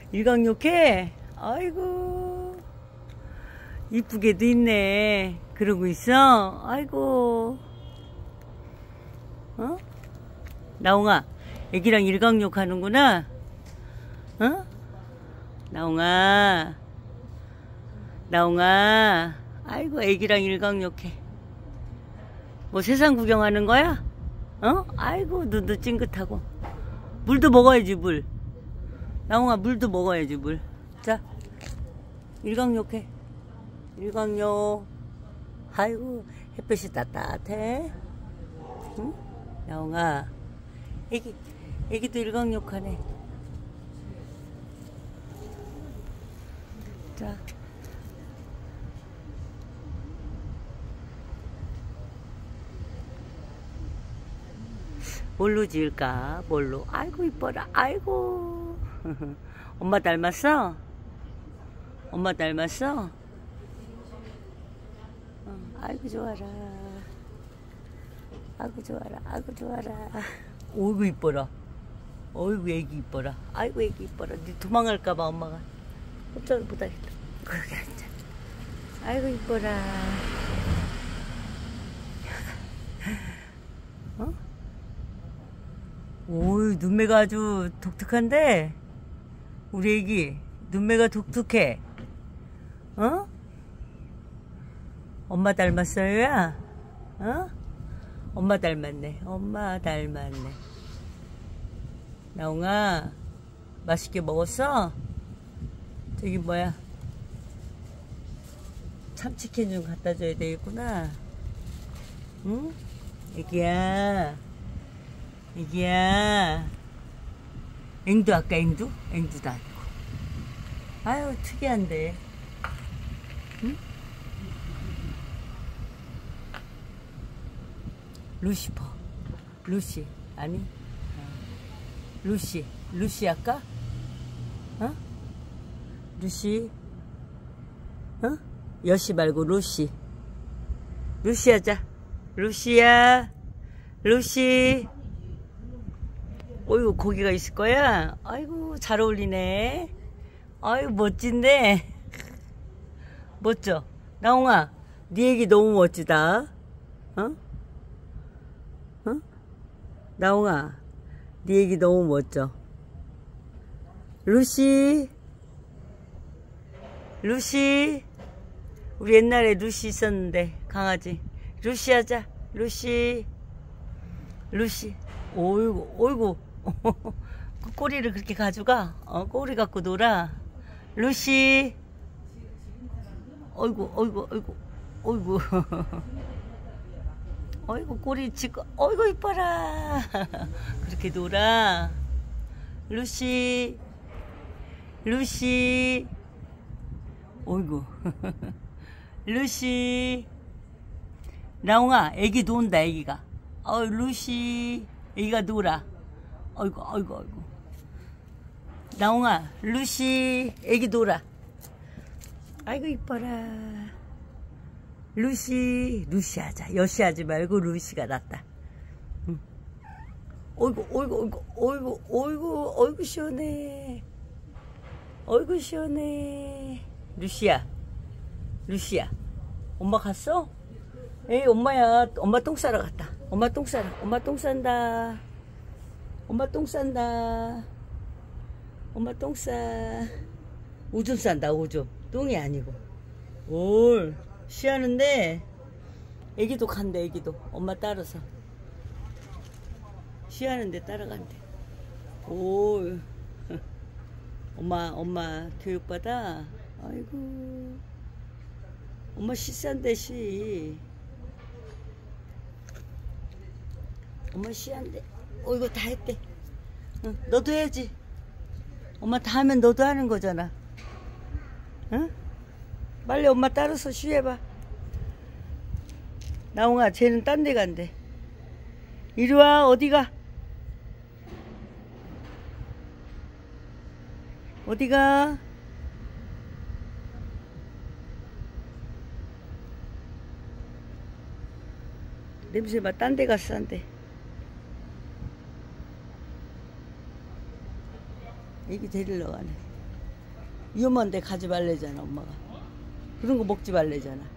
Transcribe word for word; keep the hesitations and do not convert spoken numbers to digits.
일광욕해? 아이고, 이쁘게도 있네. 그러고 있어? 아이고. 어? 나옹아, 애기랑 일광욕 하는구나? 어? 나옹아, 나옹아, 아이고, 애기랑 일광욕해. 뭐 세상 구경하는 거야? 어? 아이고, 눈도 찡긋하고. 물도 먹어야지, 물. 나옹아, 물도 먹어야지, 물. 자, 일광욕해. 일광욕. 아이고, 햇볕이 따뜻해. 응? 나옹아, 애기, 애기도 일광욕하네. 자. 뭘로 지을까? 뭘로? 아이고, 이뻐라. 아이고. 엄마 닮았어? 엄마 닮았어? 어, 아이고, 좋아라. 아이고, 좋아라. 아이고, 좋아라. 어이구, 이뻐라. 어이구, 애기 이뻐라. 아이고, 애기 이뻐라. 니 도망갈까봐 엄마가. 깜짝 못하겠다. 거기 앉아. 아이고, 이뻐라. 어? 오이, 눈매가 아주 독특한데? 우리 애기, 눈매가 독특해. 어? 엄마 닮았어요, 야? 어? 엄마 닮았네. 엄마 닮았네. 나옹아, 맛있게 먹었어? 저기 뭐야, 참치캔 좀 갖다 줘야 되겠구나. 응? 애기야, 애기야. 앵두 아까 앵두? 앵두도 아니고. 아유, 특이한데. 응? 루시퍼. 루시. 아니? 루시. 루시 아까? 어? 루시. 어? 여시 말고 루시. 루시 하자. 루시야. 루시. 어이구, 고기가 있을 거야? 아이고, 잘 어울리네. 아이고, 멋진데? 멋져. 나옹아, 네 얘기 너무 멋지다. 어? 어? 나옹아, 네 얘기 너무 멋져. 루시. 루시. 우리 옛날에 루시 있었는데, 강아지. 루시 하자. 루시. 루시. 어이구, 어이구. 그 꼬리를 그렇게 가져가? 어, 꼬리 갖고 놀아. 루시. 어이구, 어이구, 어이구, 어이구. 어이구, 꼬리 지고, 어이구, 이뻐라. 그렇게 놀아. 루시. 루시. 어이구. 루시. 나옹아, 애기 논다, 애기가. 어, 루시. 애기가 놀아. 어이구, 어이구, 어이구. 나옹아, 루시. 애기 놀아. 아이고, 이뻐라. 루시. 루시 하자. 여시 하지 말고 루시가 낫다. 응. 어이구, 어이구, 어이구, 어이구, 어이구, 어이구, 시원해. 어이구, 시원해. 루시야. 루시야. 엄마 갔어? 에이, 엄마야. 엄마 똥 싸러 갔다. 엄마 똥 싸러. 엄마 똥 싼다. 엄마 똥 싼다. 엄마 똥 싸. 오줌 싼다, 오줌. 똥이 아니고. 올. 쉬하는데, 애기도 간대, 애기도. 엄마 따라서. 쉬하는데 따라간대. 올. 엄마, 엄마 교육받아. 아이고. 엄마 시 싼데, 시. 엄마 시한데. 어이구, 다 했대. 응, 너도 해야지. 엄마 다 하면 너도 하는 거잖아. 응? 빨리 엄마 따라서 쉬해봐. 나옹아, 쟤는 딴 데 간대. 이리와, 어디가? 어디가? 냄새 봐, 딴 데 갔어, 딴 데. 애기 데리러 가네. 위험한데 가지 말래잖아 엄마가. 그런 거 먹지 말래잖아.